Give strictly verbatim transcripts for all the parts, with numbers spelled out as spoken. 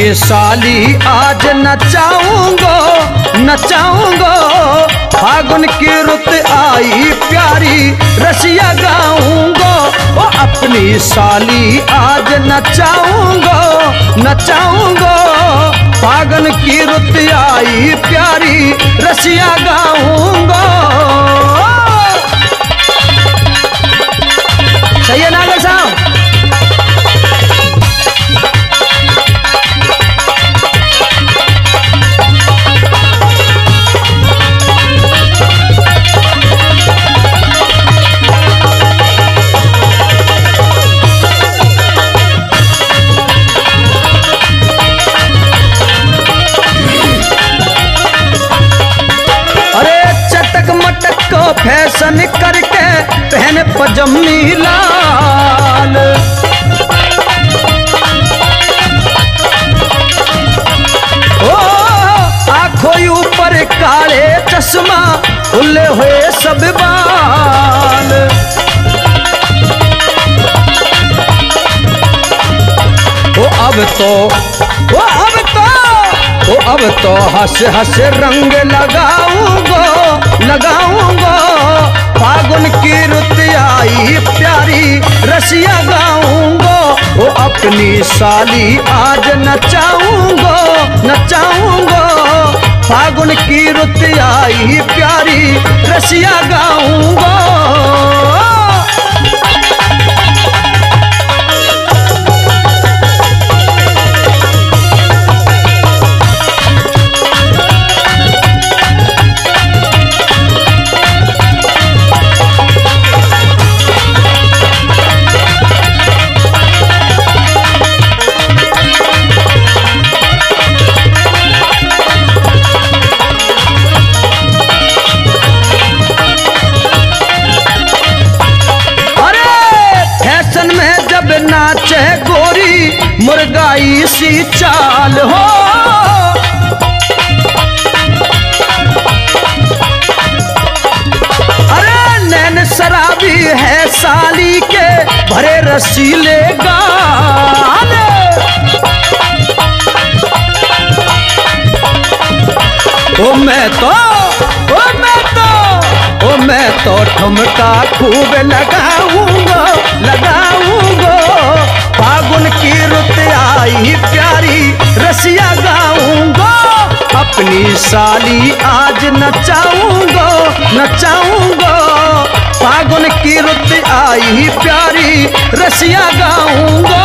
साली आज नचाऊंगो नचाऊंगो, फागुन की रुत आई प्यारी रसिया गाऊंगो। ओ अपनी साली आज नचाऊंगो नचाऊंगो, फागुन की रुत आई प्यारी रसिया गाऊंगो। सही है नागर साहब? फैशन करके पहन पजमी लाल, ओ आंखों ऊपर काले चश्मा, खुले हुए सब बाल। ओ अब तो ओ अब तो ओ अब तो हंस हंस रंग लगाऊंगो लगाऊंगो, फागुन की रुत आई प्यारी रसिया गाऊंगो। ओ अपनी साली आज नचाऊंगो नचाऊंगो, फागुन की रुत आई प्यारी रसिया गाऊंगो। नाचे गोरी मुर्गाई सी चाल हो, अरे नैन शराबी है साली के भरे रसीले गाल। ओ मैं तो ओ मैं तो ओ मैं तो ठुमका खूब लगाऊंगा लगाऊंगा, फागुन की रुत आई प्यारी रसिया गाऊंगा। अपनी साली आज नचाऊंगा नचाऊंगा, फागुन की रुत आई प्यारी रसिया गाऊंगा।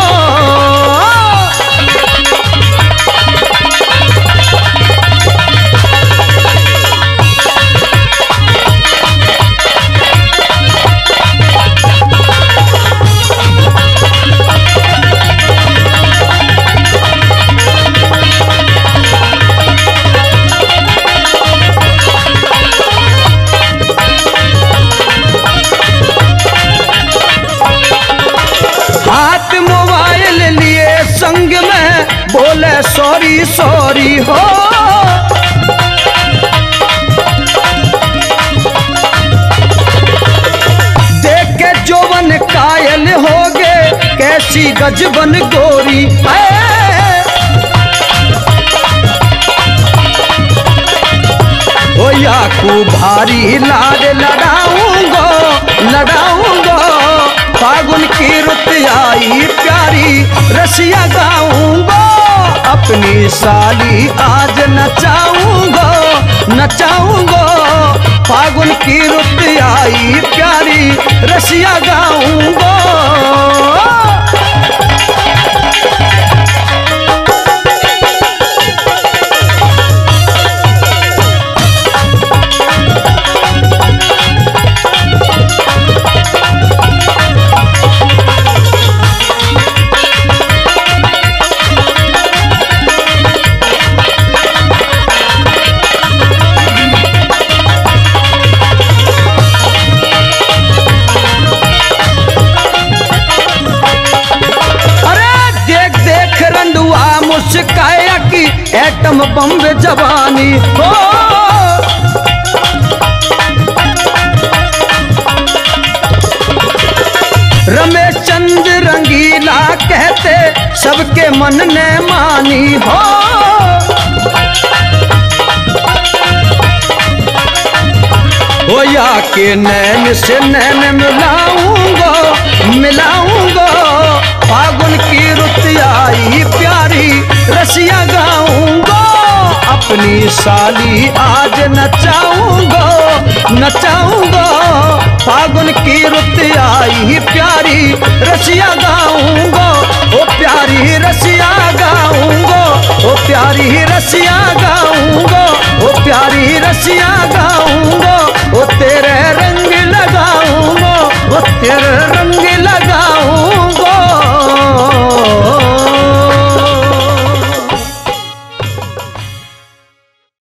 बोले सॉरी सॉरी हो, देख के जोवन कायल हो गे कैसी गजबन गोरी। ओ याकू भारी लाड लड़ाऊंगो लड़ाऊंगो, फागुन की रुत आई प्यारी रसिया गाऊंगो। अपनी साली आज नचाऊंगो नचाऊंगो, फागुन की रुत आई प्यारी रसिया गाऊंगो। सबके मन ने मानी हो। ओ या के नैन से नैन मिलाऊंगा मिलाऊंगा, फागुन की रुत आई प्यारी रसिया गाऊंगा, अपनी साली आज नचाऊंगा नचाऊंगा, फागुन की रुत आई प्यारी रसिया गाऊंगा, ओ प्यारी रसिया गाऊंगा, ओ प्यारी रसिया गाऊंगा, ओ प्यारी रसिया गाऊंगा, ओ तेरे रंग लगाऊंगा, ओ तेरे रंग